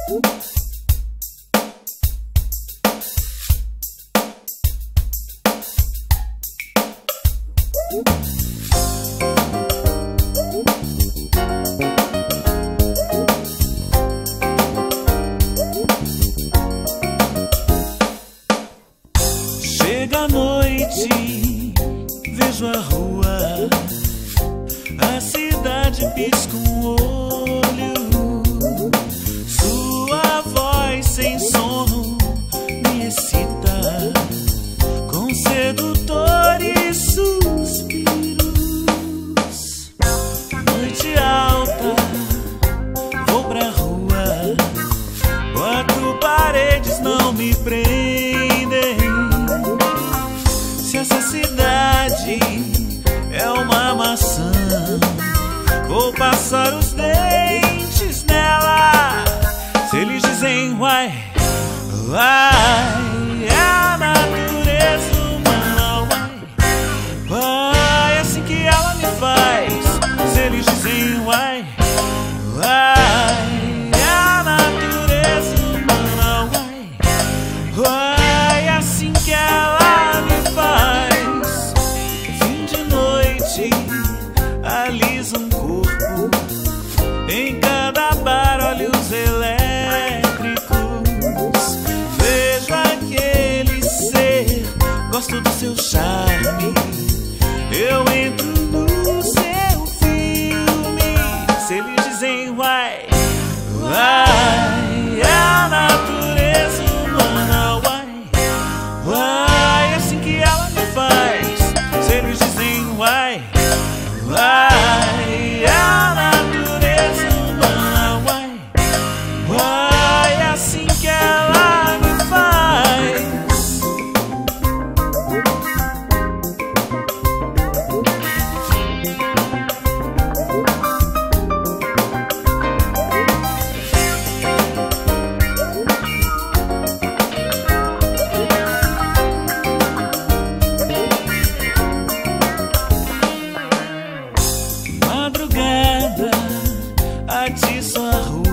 Chega a noite, vejo a rua, a cidade pisca um olho, sua voz sem som me excita, com sedutores suspiros. Noite alta, vou pra rua, quatro paredes não me prendem. Se essa cidade é uma maçã, vou passar os dentes nela. Se eles dizem uai, uai, é a natureza humana, uai, uai, é assim que ela me faz. Se eles dizem uai, uai, é a natureza humana, uai, uai, é assim que ela me faz. Fim de noite, alisa um corpo, em cada bar olhos elétricos. Vejo aquele ser, gosto do seu charme, eu entro no seu filme. Se eles dizem uai, uai, é a natureza humana, uai, uai, é assim que ela me faz. Se eles dizem uai, uai, é a natureza humana, uai, uai, é assim que ela me faz. Madrugada, atiço a rua,